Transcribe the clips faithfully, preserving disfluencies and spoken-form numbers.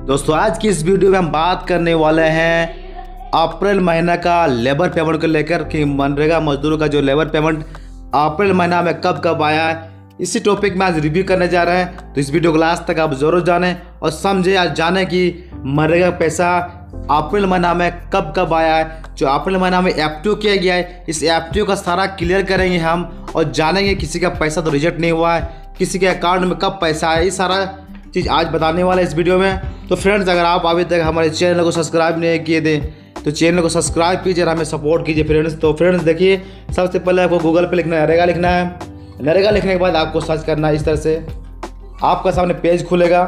दोस्तों आज की इस वीडियो में हम बात करने वाले हैं अप्रैल महीना का लेबर पेमेंट को लेकर कि मनरेगा मजदूरों का जो लेबर पेमेंट अप्रैल महीना में कब कब आया है, इसी टॉपिक में आज रिव्यू करने जा रहे हैं। तो इस वीडियो को लास्ट तक आप जरूर जानें और समझें और जानें कि मनरेगा पैसा अप्रैल महीना में कब कब आया है, जो अप्रैल महीना में एफ टी ओ किया गया है। इस एफ टी ओ का सारा क्लियर करेंगे हम और जानेंगे किसी का पैसा तो रिजेक्ट नहीं हुआ है, किसी के अकाउंट में कब पैसा आया, ये सारा चीज़ आज बताने वाला है इस वीडियो में। तो फ्रेंड्स, अगर आप अभी तक हमारे चैनल को सब्सक्राइब नहीं किए थे तो चैनल को सब्सक्राइब कीजिए और हमें सपोर्ट कीजिए फ्रेंड्स। तो फ्रेंड्स देखिए, सबसे पहले आपको गूगल पे लिखना है, नरेगा लिखना है। नरेगा लिखने के बाद आपको सर्च करना है, इस तरह से आपका सामने पेज खुलेगा।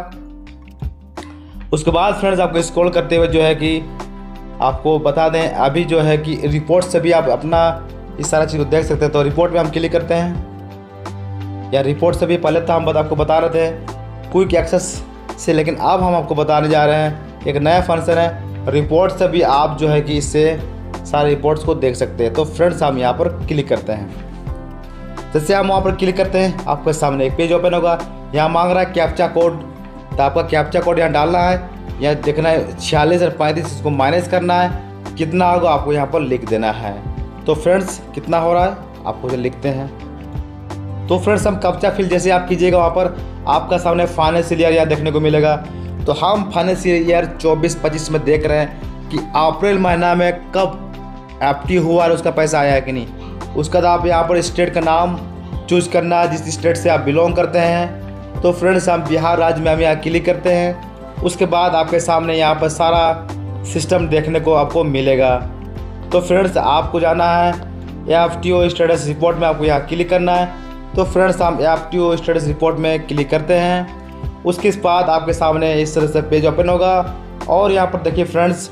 उसके बाद फ्रेंड्स आपको स्क्रॉल करते हुए जो है कि आपको बता दें, अभी जो है कि रिपोर्ट से भी आप अपना इस सारा चीज़ को देख सकते हैं। तो रिपोर्ट में हम क्लिक करते हैं, या रिपोर्ट से भी पहले तो हम आपको बता रहे थे क्विक एक्सेस से, लेकिन अब हम आपको बताने जा रहे हैं एक नया फंक्शन है रिपोर्ट से भी आप जो है कि इससे सारे रिपोर्ट्स को देख सकते हैं। तो फ्रेंड्स हम यहाँ पर क्लिक करते हैं। जैसे हम वहाँ पर क्लिक करते हैं, आपके सामने एक पेज ओपन होगा। यहाँ मांग रहा है कैप्चा कोड, तो आपका कैप्चा कोड यहाँ डालना है। यहाँ देखना है छियालीस और पैंतीस, इसको माइनस करना है, कितना होगा आपको यहाँ पर लिख देना है। तो फ्रेंड्स कितना हो रहा है आपको जो लिखते हैं। तो फ्रेंड्स हम कैप्चा फिल जैसे आप कीजिएगा, वहाँ पर आपका सामने फाइनेंशियल ईयर यहाँ देखने को मिलेगा। तो हम फाइनेंशियल ईयर चौबीस पच्चीस में देख रहे हैं कि अप्रैल महीना में कब एफ टी हुआ और उसका पैसा आया है कि नहीं। उसका बाद आप यहाँ पर स्टेट का नाम चूज करना है, जिस स्टेट से आप बिलोंग करते हैं। तो फ्रेंड्स हम बिहार राज्य में हम यहाँ क्लिक करते हैं। उसके बाद आपके सामने यहाँ पर सारा सिस्टम देखने को आपको मिलेगा। तो फ्रेंड्स आपको जाना है F T O status report में, आपको यहाँ क्लिक करना है। तो फ्रेंड्स हम F T O status report में क्लिक करते हैं। उसके बाद आपके सामने इस तरह से पेज ओपन होगा और यहाँ पर देखिए फ्रेंड्स,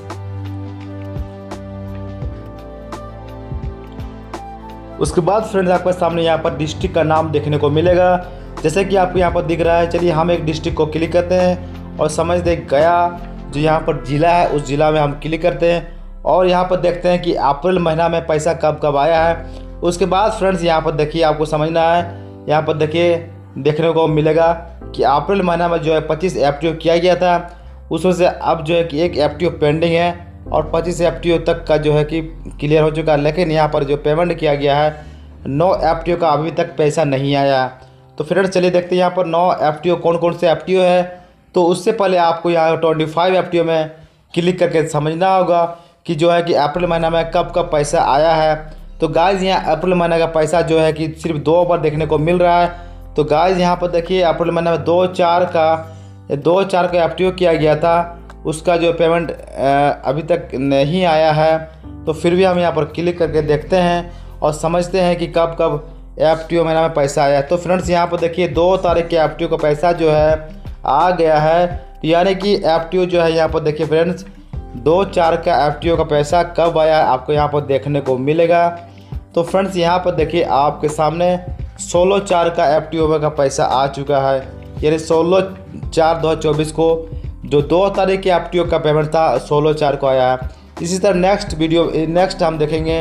उसके बाद फ्रेंड्स आपके सामने यहाँ पर डिस्ट्रिक्ट का नाम देखने को मिलेगा, जैसे कि आपको यहाँ पर दिख रहा है। चलिए हम एक डिस्ट्रिक्ट को क्लिक करते हैं और समझ दे गया जो यहाँ पर ज़िला है, उस ज़िला में हम क्लिक करते हैं और यहाँ पर देखते हैं कि अप्रैल महीना में पैसा कब कब आया है। उसके बाद फ्रेंड्स यहाँ पर देखिए, आपको समझना है, यहाँ पर देखिए देखने को मिलेगा कि अप्रैल महीना में जो है पच्चीस एफ टी ओ किया गया था, उसमें से अब जो है कि एक एफ टी ओ पेंडिंग है और पच्चीस एफ टी ओ तक का जो है कि क्लियर हो चुका है। लेकिन यहाँ पर जो पेमेंट किया गया है नौ एफ टी ओ का अभी तक पैसा नहीं आया। तो फ्रेंड्स चलिए देखते हैं यहाँ पर नौ एफ टी ओ कौन कौन से एफ टी ओ है। तो उससे पहले आपको यहाँ twenty five F T O में क्लिक करके समझना होगा कि जो है कि अप्रैल महीना में कब कब पैसा आया है। तो गाइज़ यहाँ अप्रैल महीने का पैसा जो है कि सिर्फ दो बार देखने को मिल रहा है। तो गाइज़ यहाँ पर देखिए अप्रैल महीने में दो चार का दो चार का एफ टी ओ किया गया था, उसका जो पेमेंट अभी तक नहीं आया है। तो फिर भी हम यहाँ पर क्लिक करके देखते हैं और समझते हैं कि कब कब एफ टी ओ महीना में पैसा आया। तो फ्रेंड्स यहाँ पर देखिए दो तारीख के एफ टी ओ का पैसा जो है आ गया है। तो यानी कि एफ टी ओ जो है यहाँ पर देखिए फ्रेंड्स दो चार का एफ टी ओ का पैसा कब आया आपको यहाँ पर देखने को मिलेगा। तो फ्रेंड्स यहाँ पर देखिए आपके सामने सोलह चार का एफ टी ओ का पैसा आ चुका है, यानी सोलह चार दो हज़ार चौबीस को जो दो तारीख के एफ टी ओ का पेमेंट था सोलह चार को आया है। इसी तरह नेक्स्ट वीडियो नेक्स्ट हम देखेंगे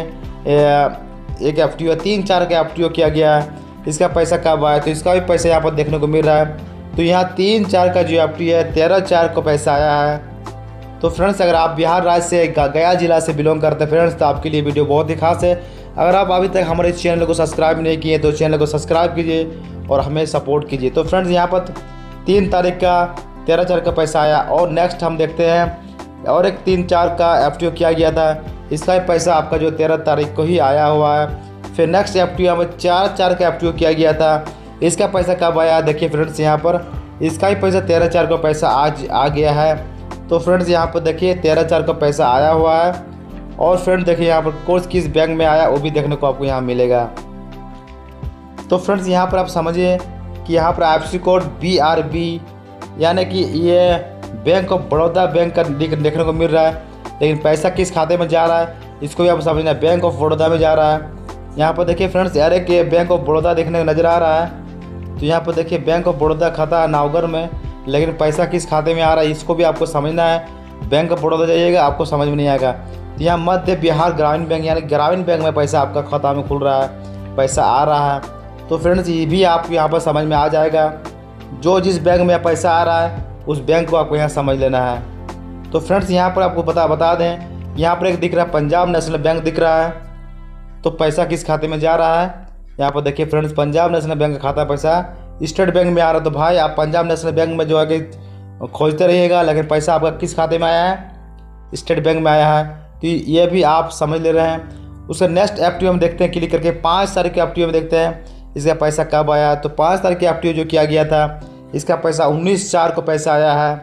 एक एफ टी ओ तीन चार का एफ टी ओ किया गया है, इसका पैसा कब आया, तो इसका भी पैसा यहाँ पर देखने को मिल रहा है। तो यहाँ तीन चार का जो एफ टी ओ है तेरह चार को पैसा आया है। तो फ्रेंड्स अगर आप बिहार राज्य से गया जिला से बिलोंग करते हैं फ्रेंड्स, तो आपके लिए वीडियो बहुत ही खास है। अगर आप अभी तक हमारे चैनल को सब्सक्राइब नहीं किए तो चैनल को सब्सक्राइब कीजिए और हमें सपोर्ट कीजिए। तो फ्रेंड्स यहाँ पर तीन तारीख का तेरह चार का पैसा आया और नेक्स्ट हम देखते हैं और एक तीन चार का एफ टी ओ किया गया था, इसका भी पैसा आपका जो तेरह तारीख को ही आया हुआ है। फिर नेक्स्ट एफ टी ओ में चार चार का एफ टी ओ किया गया था, इसका पैसा कब आया देखिए फ्रेंड्स, यहाँ पर इसका भी पैसा तेरह चार का पैसा आज आ गया है। तो फ्रेंड्स यहाँ पर देखिए तेरह चार का पैसा आया हुआ है और फ्रेंड्स देखिए यहाँ पर कोर्स किस बैंक में आया वो भी देखने को आपको यहाँ मिलेगा। तो फ्रेंड्स यहाँ पर आप समझिए कि यहाँ पर I F C code B R B, यानी कि ये बैंक ऑफ बड़ौदा बैंक का देखने को मिल रहा है, लेकिन पैसा किस खाते में जा रहा है इसको भी आप समझना है, बैंक ऑफ बड़ौदा में जा रहा है। यहाँ पर देखिए फ्रेंड्स यार एक बैंक ऑफ बड़ौदा देखने को नज़र आ रहा है। तो यहाँ पर देखिए बैंक ऑफ बड़ौदा खाता है नावगर में, लेकिन पैसा किस खाते में आ रहा है इसको भी आपको समझना है। बैंक ऑफ बड़ौदा जाइएगा आपको समझ में नहीं आएगा। तो यहाँ मध्य बिहार ग्रामीण बैंक यानी ग्रामीण बैंक में पैसा आपका खाता में खुल रहा है, पैसा आ रहा है। तो फ्रेंड्स ये भी आपको यहाँ पर समझ में आ जाएगा, जो जिस बैंक में पैसा आ रहा है उस बैंक को आपको यहाँ समझ लेना है। तो फ्रेंड्स यहाँ पर आपको बता बता दें, यहाँ पर एक दिख रहा है पंजाब नेशनल बैंक दिख रहा है। तो पैसा किस खाते में जा रहा है, यहाँ पर देखिए फ्रेंड्स, पंजाब नेशनल बैंक का खाता पैसा स्टेट बैंक में आ रहा है। तो भाई आप पंजाब नेशनल बैंक में जो है कि खोजते रहिएगा, लेकिन पैसा आपका किस खाते में आया है, स्टेट बैंक में आया है। तो ये भी आप समझ ले रहे हैं। उसका नेक्स्ट एफ टी ओ में देखते हैं, क्लिक करके पाँच तारीख के एफ टी ओ में देखते हैं इसका पैसा कब आया। तो पाँच तारीख के एफ टी ओ जो किया गया था, इसका पैसा उन्नीस चार को पैसा आया है,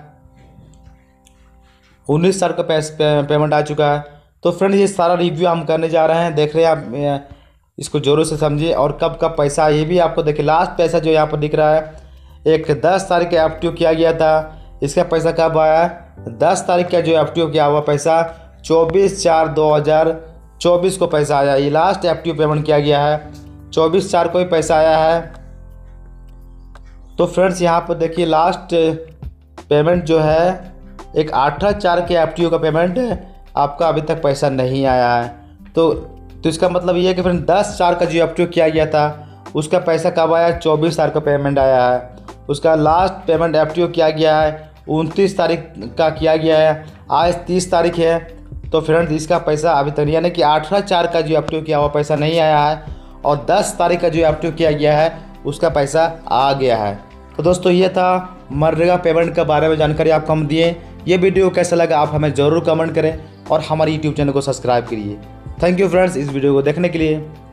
उन्नीस चार को पैसा पेमेंट आ चुका है। तो फ्रेंड्स ये सारा रिव्यू हम करने जा रहे हैं, देख रहे हैं आप, इसको जोरों से समझिए। और कब कब पैसा, ये भी आपको देखिए। लास्ट पैसा जो यहाँ पर दिख रहा है, एक दस तारीख का एफ टी ओ किया गया था, इसका पैसा कब आया है, दस तारीख का जो एफ टी ओ किया हुआ पैसा चौबीस चार दो हज़ार चौबीस को पैसा आया। ये last F T O payment किया गया है, चौबीस चार को ही पैसा आया है। तो फ्रेंड्स यहाँ पर देखिए लास्ट पेमेंट जो है एक अठारह चार के एफ टी ओ का पेमेंट आपका अभी तक पैसा नहीं आया है। तो तो इसका मतलब ये है कि फ्रेंड दस चार का जो एफ टी ओ किया गया था, उसका पैसा कब आया, चौबीस तारीख का पेमेंट आया है। उसका last payment F T O किया गया है उनतीस तारीख का किया गया है, आज तीस तारीख है। तो फ्रेंड्स इसका पैसा अभी तक, यानी कि अठारह चार का जो एफ टी ओ किया हुआ पैसा नहीं आया है, और दस तारीख का जो एफ टी ओ किया गया है उसका पैसा आ गया है। तो दोस्तों ये था मनरेगा पेमेंट के बारे में जानकारी आपको हम दिए। ये वीडियो कैसा लगा आप हमें ज़रूर कमेंट करें और हमारे यूट्यूब चैनल को सब्सक्राइब करिए। थैंक यू फ्रेंड्स इस वीडियो को देखने के लिए।